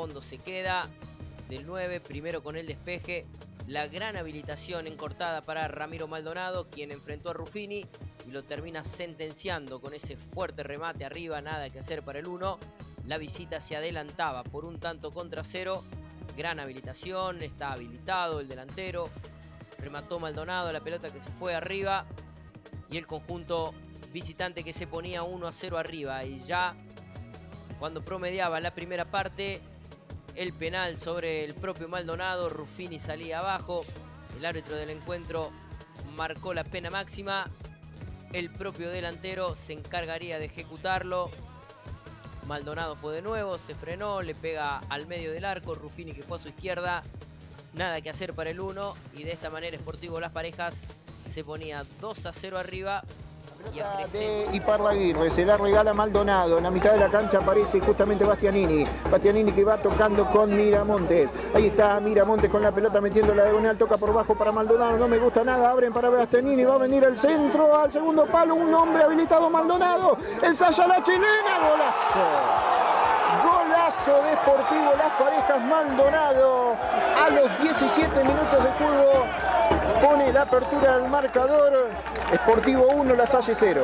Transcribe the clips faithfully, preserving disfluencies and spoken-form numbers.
fondo se queda del nueve, primero con el despeje. La gran habilitación en cortada para Ramiro Maldonado, quien enfrentó a Ruffini y lo termina sentenciando con ese fuerte remate arriba, nada que hacer para el uno. La visita se adelantaba por un tanto contra cero. Gran habilitación, está habilitado el delantero. Remató Maldonado, la pelota que se fue arriba. Y el conjunto visitante que se ponía uno a cero arriba. Y ya cuando promediaba la primera parte, el penal sobre el propio Maldonado, Ruffini salía abajo. El árbitro del encuentro marcó la pena máxima. El propio delantero se encargaría de ejecutarlo. Maldonado fue de nuevo, se frenó, le pega al medio del arco. Ruffini, que fue a su izquierda, nada que hacer para el uno. Y de esta manera Sportivo Las Parejas se ponía dos a cero arriba. Y a de Iparraguirre, se la regala Maldonado. En la mitad de la cancha aparece justamente Bastianini. Bastianini que va tocando con Miramontes. Ahí está Miramontes con la pelota metiendo la diagonal. Toca por bajo para Maldonado. No me gusta nada. Abren para Bastianini. Va a venir al centro, al segundo palo. Un hombre habilitado, Maldonado. Ensaya la chilena. Golazo. Golazo de Sportivo Las Parejas. Maldonado a los diecisiete minutos de juego pone la apertura del marcador. Sportivo uno, La Salle cero.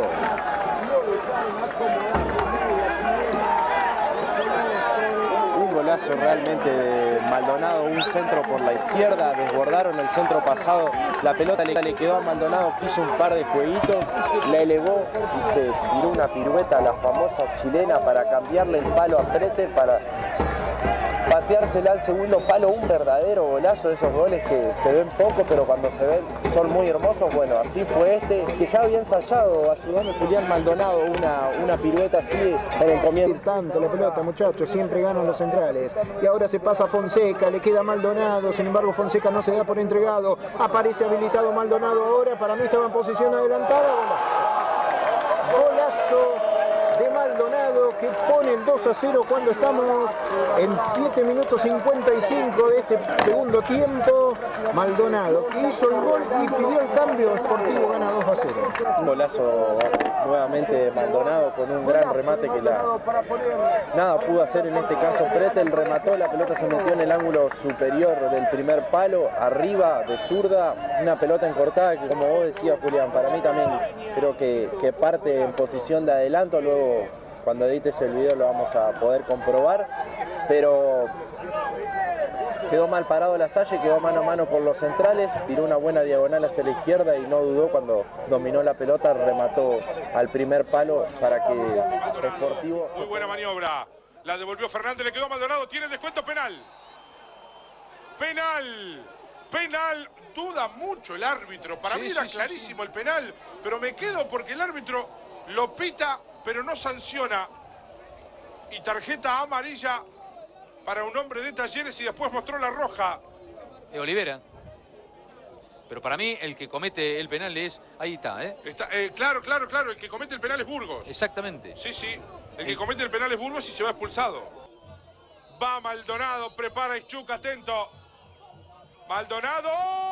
Un golazo realmente de Maldonado, un centro por la izquierda, desbordaron el centro pasado, la pelota le, le quedó a Maldonado, hizo un par de jueguitos, la elevó y se tiró una pirueta, la famosa chilena, para cambiarle el palo a Prete, para pateársela al segundo palo. Un verdadero golazo, de esos goles que se ven poco, pero cuando se ven son muy hermosos. Bueno, así fue este, que ya había ensayado ayudando a Julián Maldonado una, una pirueta así en el comienzo. Tanto la pelota, muchachos, siempre ganan los centrales. Y ahora se pasa Fonseca, le queda Maldonado, sin embargo Fonseca no se da por entregado. Aparece habilitado Maldonado ahora, para mí estaba en posición adelantada. Golazo. Golazo de Maldonado, que pone el dos a cero cuando estamos en siete minutos cincuenta y cinco de este segundo tiempo. Maldonado, que hizo el gol y pidió el cambio. Sportivo gana dos a cero. Un golazo nuevamente de Maldonado con un gran remate que la nada pudo hacer en este caso Pretel. Remató, la pelota se metió en el ángulo superior del primer palo, arriba de zurda, una pelota encortada que, como vos decías, Julián, para mí también creo que, que parte en posición de adelanto. Luego cuando edites el video lo vamos a poder comprobar, pero quedó mal parado La Salle, quedó mano a mano por los centrales, tiró una buena diagonal hacia la izquierda y no dudó cuando dominó la pelota, remató al primer palo para que Sportivo... Muy buena maniobra, la devolvió Fernández, le quedó Maldonado, tiene descuento penal. Penal, penal, duda mucho el árbitro, para sí, mí era sí, clarísimo sí, sí. el penal, pero me quedo porque el árbitro lo pita, pero no sanciona. Y tarjeta amarilla para un hombre de Talleres y después mostró la roja. De Olivera. Pero para mí el que comete el penal es... Ahí está, ¿eh? Está, eh claro, claro, claro. El que comete el penal es Burgos. Exactamente. Sí, sí. El que comete el penal es Burgos y se va expulsado. Va Maldonado, prepara Ischuk, atento. Maldonado.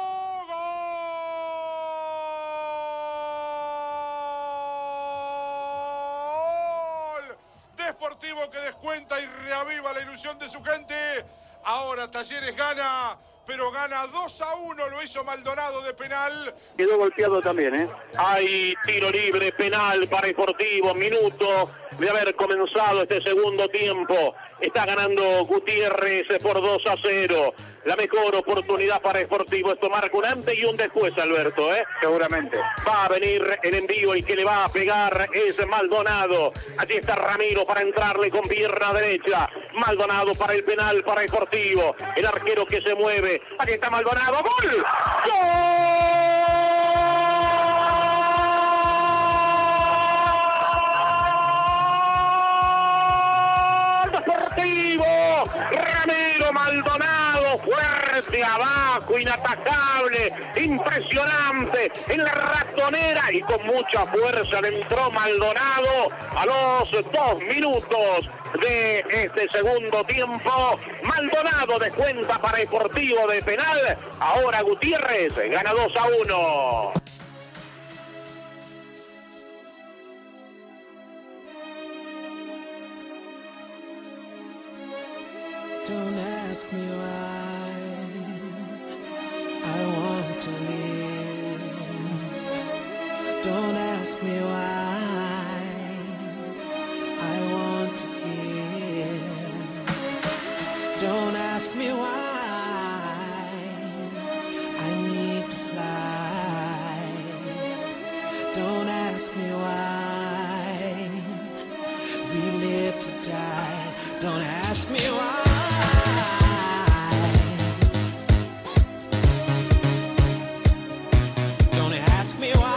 Sportivo que descuenta y reaviva la ilusión de su gente. Ahora Talleres gana, pero gana dos a uno, lo hizo Maldonado de penal. Quedó golpeado también, ¿eh? Hay tiro libre, penal para Sportivo, minuto de haber comenzado este segundo tiempo. Está ganando Gutiérrez por dos a cero. La mejor oportunidad para Sportivo. Esto marca un antes y un después, Alberto, ¿eh? Seguramente. Va a venir el envío y que le va a pegar es Maldonado. Allí está Ramiro para entrarle con pierna derecha. Maldonado para el penal para Sportivo. El arquero que se mueve. Allí está Maldonado. ¡Gol! ¡Gol! Ramiro Maldonado, fuerte abajo, inatajable, impresionante, en la ratonera y con mucha fuerza le entró Maldonado a los dos minutos de este segundo tiempo. Maldonado descuenta para Sportivo de penal. Ahora Gutiérrez gana dos a uno. Don't ask me why I want to live. Don't ask me why I want to give. Don't ask me why I need to fly. Don't ask me why we live to die. Don't ask me why. Don't ask me why.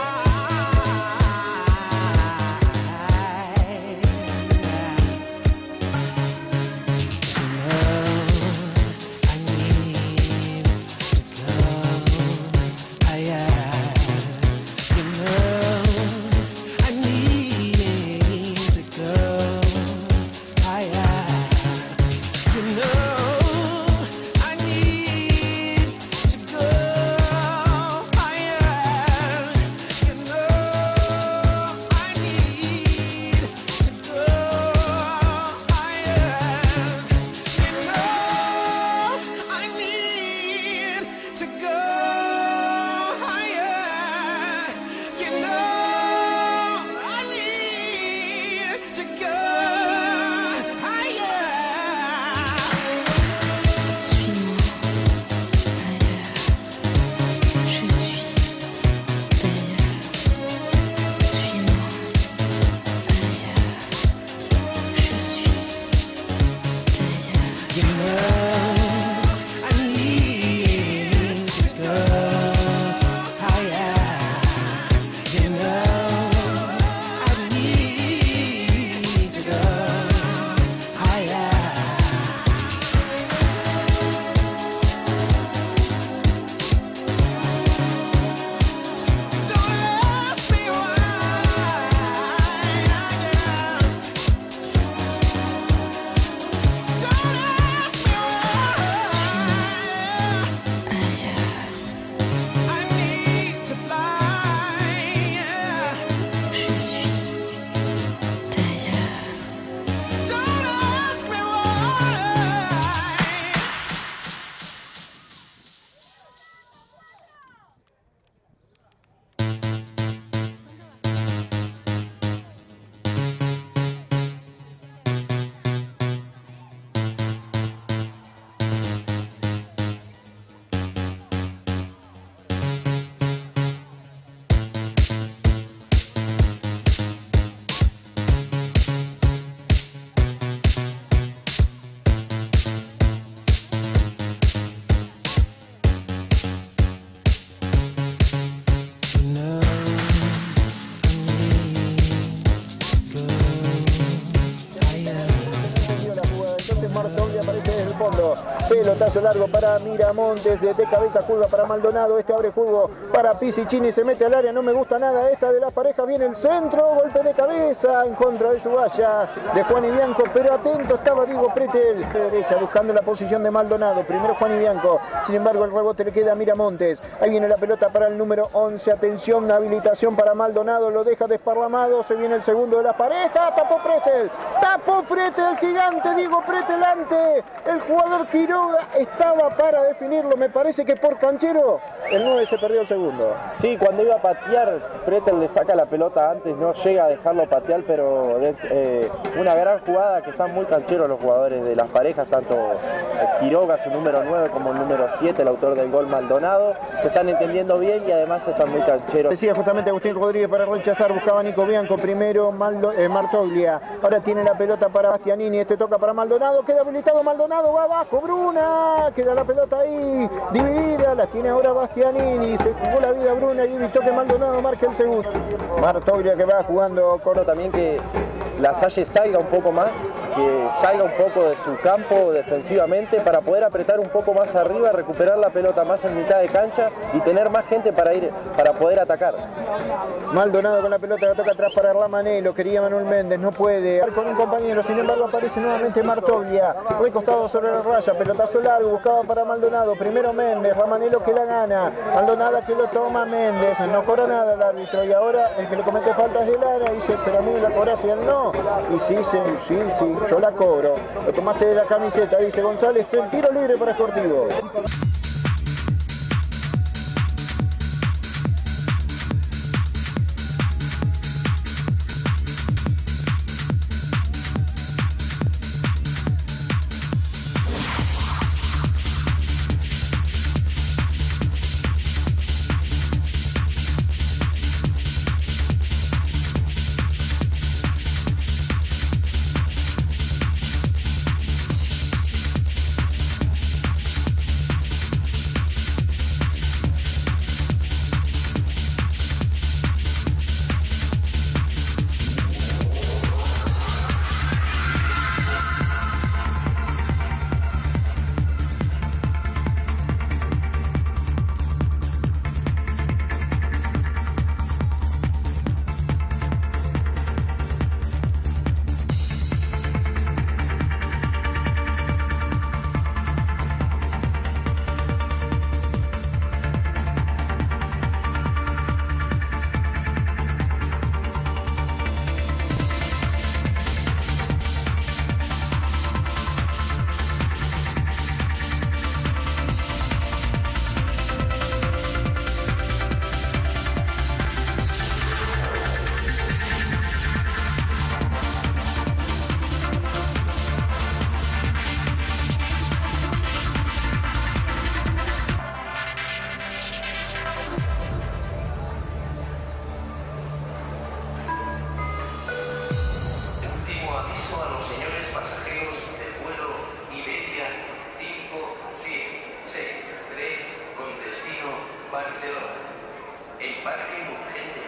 Pelotazo largo para Miramontes, de cabeza curva para Maldonado, este abre juego para Pisicini, se mete al área, no me gusta nada esta de las parejas, viene el centro, golpe de cabeza en contra de Yugaya, de Juan y Bianco, pero atento estaba Diego Pretel, de derecha buscando la posición de Maldonado, primero Juan y Bianco, sin embargo el rebote le queda a Miramontes, ahí viene la pelota para el número once, atención, habilitación para Maldonado, lo deja desparramado, se viene el segundo de las parejas, tapó Pretel, tapó Pretel, gigante Diego Pretel ante el jugador Quiroga, estaba para definirlo, me parece que por canchero el nueve se perdió el segundo. Sí, cuando iba a patear, Pretel le saca la pelota antes, no llega a dejarlo patear, pero es eh, una gran jugada que están muy cancheros los jugadores de las parejas, tanto Quiroga, su número nueve, como el número siete, el autor del gol Maldonado, se están entendiendo bien y además están muy cancheros. Decía justamente Agustín Rodríguez para rechazar, buscaba Nico Bianco, primero Maldo, eh, Martoglia, ahora tiene la pelota para Bastianini, este toca para Maldonado, queda habilitado Maldonado, va abajo, Bruna, queda la pelota ahí, dividida, la tiene ahora Bastianini, se jugó la vida Bruna y evitó que Maldonado marque el segundo. Martoglia que va jugando, Coro también que la Salle salga un poco más, que salga un poco de su campo defensivamente para poder apretar un poco más arriba, recuperar la pelota más en mitad de cancha y tener más gente para ir para poder atacar. Maldonado con la pelota, la toca atrás para Ramanelo, quería Manuel Méndez, no puede, con un compañero, sin embargo aparece nuevamente Martoglia, recostado sobre la raya, pelotazo largo, buscaba para Maldonado, primero Méndez, Ramanelo que la gana, Maldonado que lo toma Méndez, no cobra nada el árbitro y ahora el que le comete falta es de Lara, dice, pero a mí la cobra si él no, y sí, sí, sí, sí, Yo la cobro. Lo tomaste de la camiseta, dice González. Tiro libre para Sportivo. Barcelona. El parque urgente